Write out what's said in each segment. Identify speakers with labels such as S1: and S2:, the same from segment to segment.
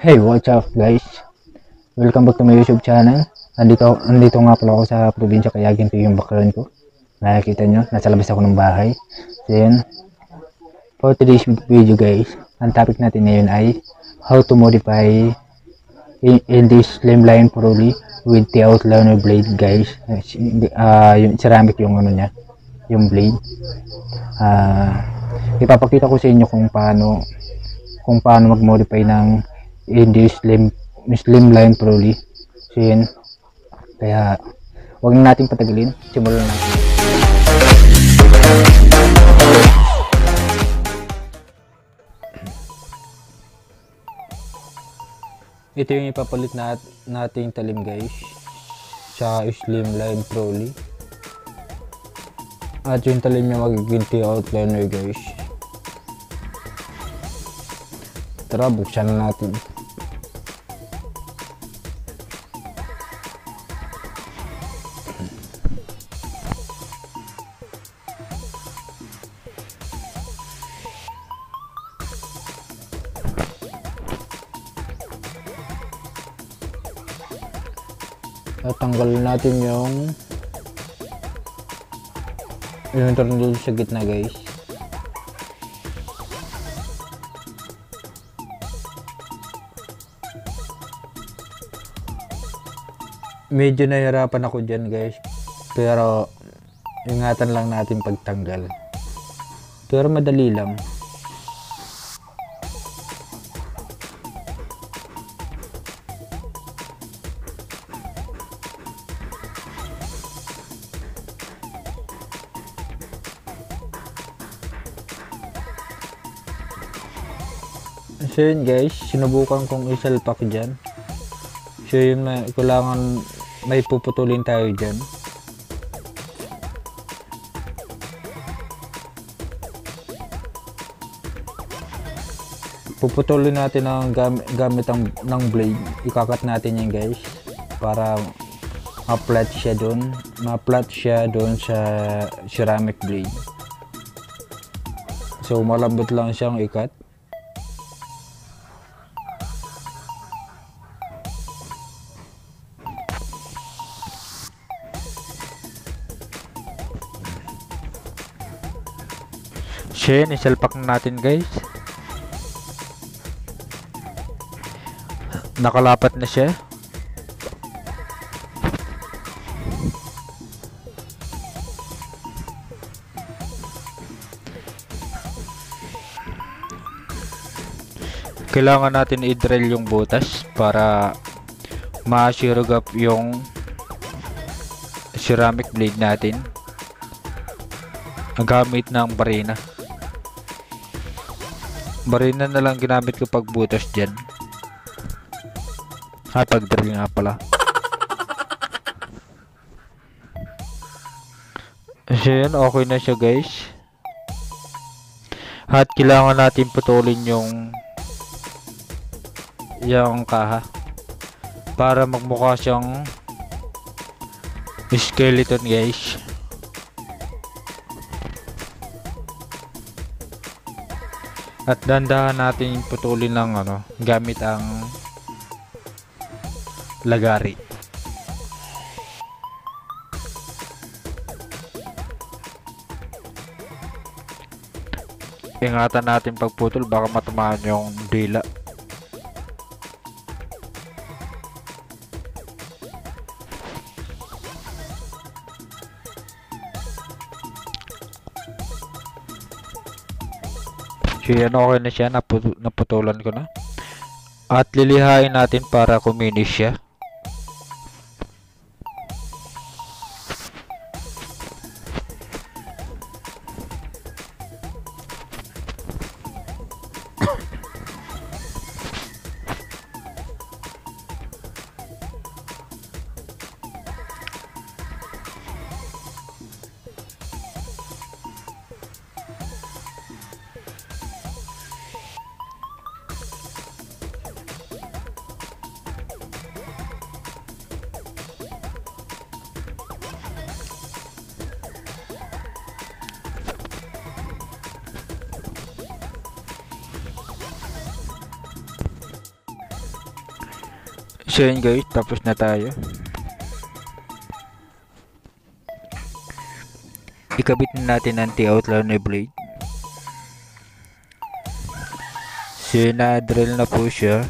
S1: Hey, what's up guys? Welcome back to my YouTube channel. Andito nga pala ako sa probinsya, kaya ginto yung background ko. Nakikita nyo, nasa labas ako ng bahay. So yun, for today's video guys, ang topic natin ngayon ay how to modify in this slimline Pro-L with the outliner blade guys. Yung ceramic yung ano niya, yung blade. Ipapakita ko sa inyo kung paano mag-modify ng in this slimline Pro-L. So yun, kaya huwag na natin patagalin, simulan natin. Ito yung ipapalit nating talim guys sa slimline Pro-L, at yung talim niya magiging outliner guys. Tara, buksan na natin. At tanggalin natin yung tornilyo sa gitna guys. Medyo nahirapan ako dyan guys, pero ingatan lang natin pagtanggal, pero madali lang. So yun guys, sinubukan kong isalpak dyan. So yun, kailangan may puputulin tayo dyan. Puputulin natin ang gamit ng blade. Ikakat natin yan guys para ma-flat siya doon sa ceramic blade. So malambot lang siyang ikat. So yun, isalpak na natin guys. Nakalapat na siya. Kailangan natin i-drill yung butas para ma-sirog up yung ceramic blade natin ang gamit ng barina. Barina na lang ginamit ko pag butas dyan. Pag drill nga pala. So yun, okay na siya guys. At kailangan natin putulin yung kaha para magmukha siyang skeleton guys. At dandahan natin putulin ng gamit ang lagari. Ingatan natin pagputol, baka matamaan yung dila. So yan, okay na siya, naputulan ko na. At lilihain natin para kuminis siya. So yun guys, tapos na tayo. Ikabit na natin ang anti-outlaw na blade. So yun, na-drill na po siya.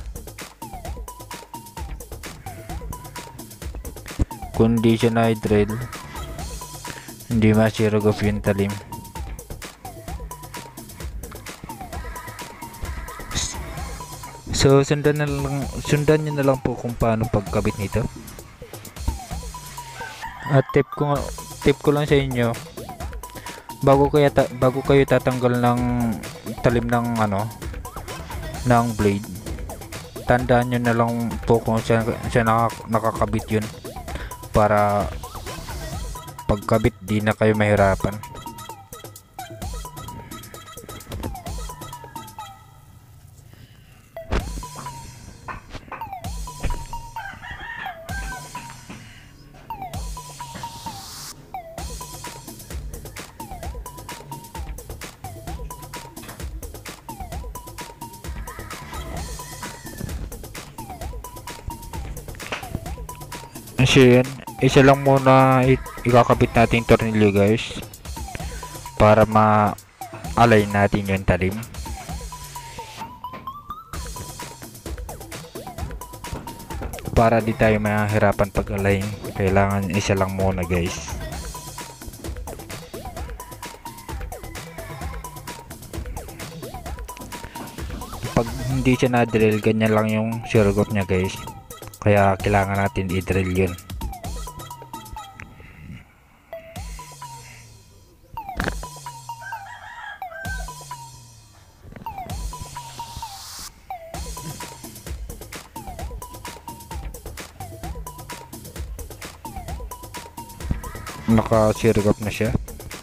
S1: Kung di siya na-drill, hindi masiragop yung talim. So sundan nyo na lang po kung paano pagkabit nito. At tip ko lang sa inyo, bago kayo tatanggal ng talim ng ng blade, tandaan nyo na lang po kung siya nakakabit yun, para pagkabit di na kayo mahirapan. So yun, isa lang muna ikakabit natin tornilyo guys, para ma-align natin yung talim. Para di tayo mahirapan pag-align, kailangan isa lang muna guys. Pag hindi siya na-drill, ganyan lang yung sirgop niya guys. Kaya kailangan natin i-drill yun. Naka-sirgop na siya.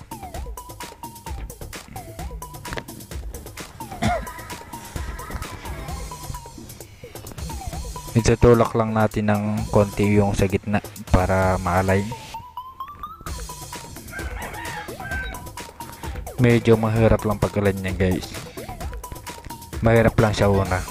S1: Itutulak lang natin ng konti yung sa gitna para ma-align. Medyo mahirap lang pag-align niya guys. Mahirap lang siya una.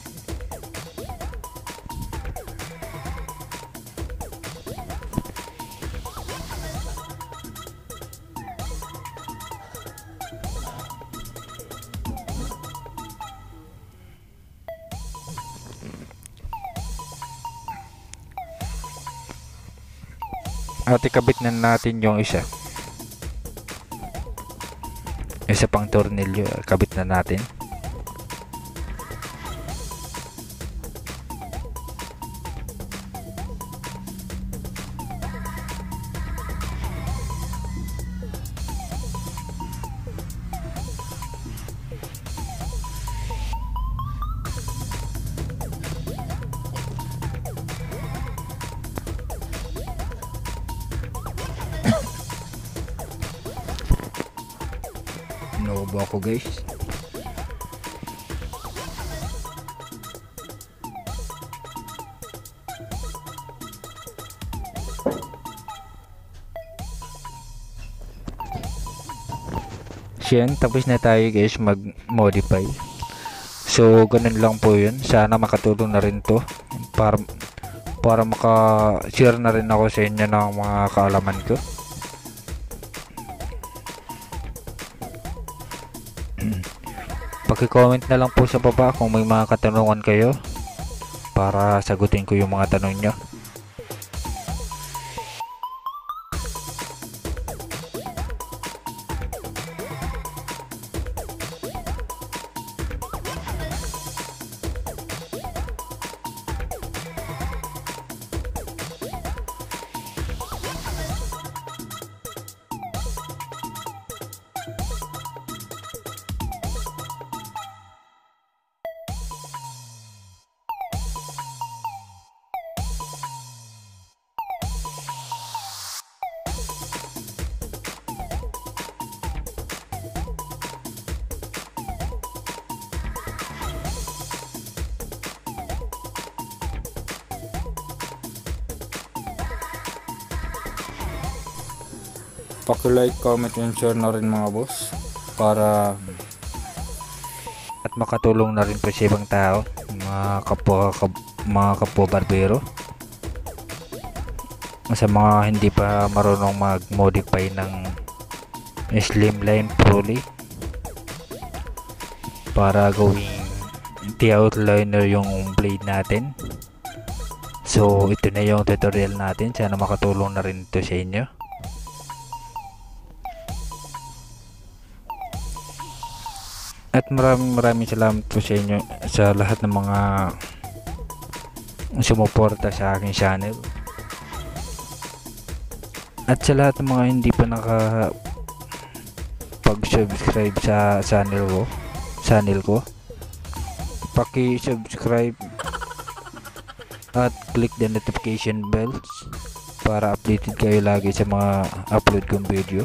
S1: At ikabit na natin yung isa pang tornilyo, kabit na natin. Naubo ako guys. Yan, tapos na tayo guys mag-modify. So ganun lang po yun. Sana makatulong na rin to para maka-share na rin ako sa inyo ng mga kaalaman ko. Paki-comment na lang po sa baba kung may mga katanungan kayo para sagutin ko yung mga tanong nyo. Paki-like, comment, and share na rin mga boss, para at makatulong na rin po sa ibang tao, mga kapwa barbero, sa mga hindi pa marunong mag-modify ng slimline pulley para gawing T-outliner yung blade natin. So ito na yung tutorial natin, sana makatulong na rin ito sa inyo. At maraming salamat po sa inyo, sa lahat ng mga sumuporta sa aking channel, at sa lahat ng mga hindi pa pag-subscribe sa channel ko, paki-subscribe at click the notification bells para updated kayo lagi sa mga upload kong video.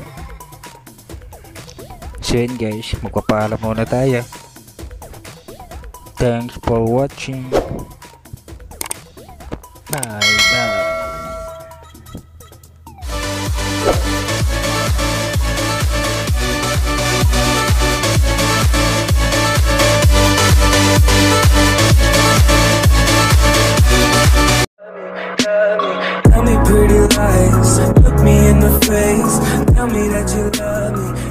S1: So yun guys, magpapaalam muna tayo. Thanks for watching. Bye bye.
S2: Tell me pretty lies, look me in the face, tell me that you love me.